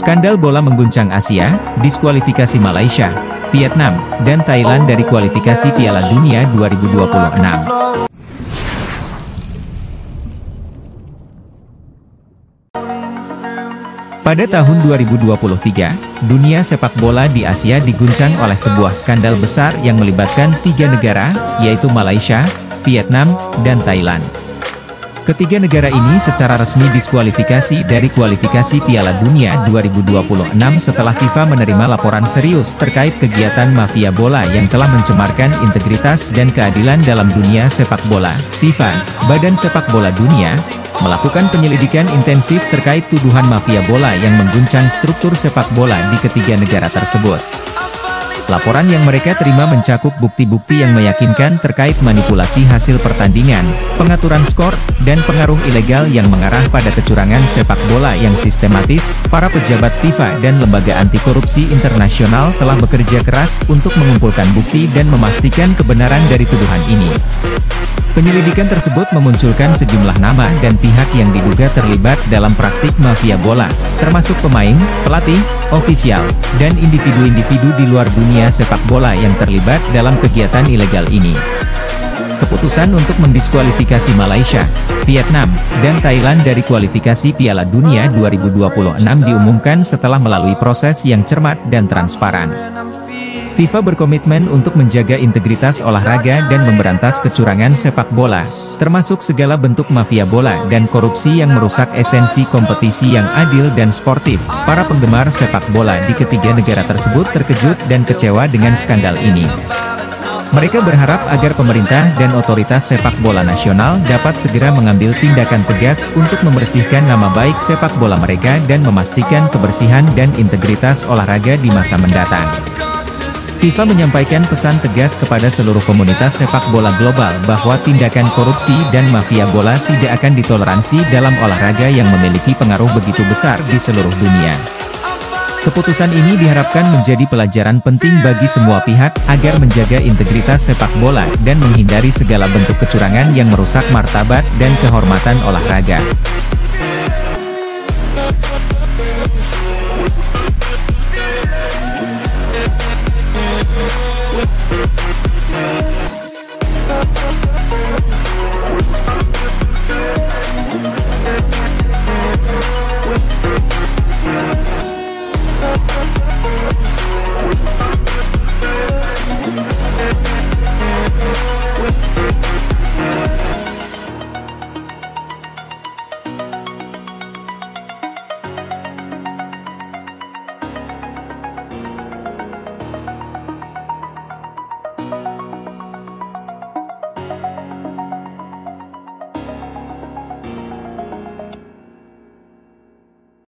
Skandal bola mengguncang Asia, diskualifikasi Malaysia, Vietnam, dan Thailand dari kualifikasi Piala Dunia 2026. Pada tahun 2023, dunia sepak bola di Asia diguncang oleh sebuah skandal besar yang melibatkan 3 negara, yaitu Malaysia, Vietnam, dan Thailand. Ketiga negara ini secara resmi diskualifikasi dari kualifikasi Piala Dunia 2026 setelah FIFA menerima laporan serius terkait kegiatan mafia bola yang telah mencemarkan integritas dan keadilan dalam dunia sepak bola. FIFA, Badan Sepak Bola Dunia, melakukan penyelidikan intensif terkait tuduhan mafia bola yang mengguncang struktur sepak bola di ketiga negara tersebut. Laporan yang mereka terima mencakup bukti-bukti yang meyakinkan terkait manipulasi hasil pertandingan, pengaturan skor, dan pengaruh ilegal yang mengarah pada kecurangan sepak bola yang sistematis. Para pejabat FIFA dan lembaga anti korupsi internasional telah bekerja keras untuk mengumpulkan bukti dan memastikan kebenaran dari tuduhan ini. Penyelidikan tersebut memunculkan sejumlah nama dan pihak yang diduga terlibat dalam praktik mafia bola, termasuk pemain, pelatih, ofisial, dan individu-individu di luar dunia sepak bola yang terlibat dalam kegiatan ilegal ini. Keputusan untuk mendiskualifikasi Malaysia, Vietnam, dan Thailand dari kualifikasi Piala Dunia 2026 diumumkan setelah melalui proses yang cermat dan transparan. FIFA berkomitmen untuk menjaga integritas olahraga dan memberantas kecurangan sepak bola, termasuk segala bentuk mafia bola dan korupsi yang merusak esensi kompetisi yang adil dan sportif. Para penggemar sepak bola di ketiga negara tersebut terkejut dan kecewa dengan skandal ini. Mereka berharap agar pemerintah dan otoritas sepak bola nasional dapat segera mengambil tindakan tegas untuk membersihkan nama baik sepak bola mereka dan memastikan kebersihan dan integritas olahraga di masa mendatang. FIFA menyampaikan pesan tegas kepada seluruh komunitas sepak bola global bahwa tindakan korupsi dan mafia bola tidak akan ditoleransi dalam olahraga yang memiliki pengaruh begitu besar di seluruh dunia. Keputusan ini diharapkan menjadi pelajaran penting bagi semua pihak agar menjaga integritas sepak bola dan menghindari segala bentuk kecurangan yang merusak martabat dan kehormatan olahraga.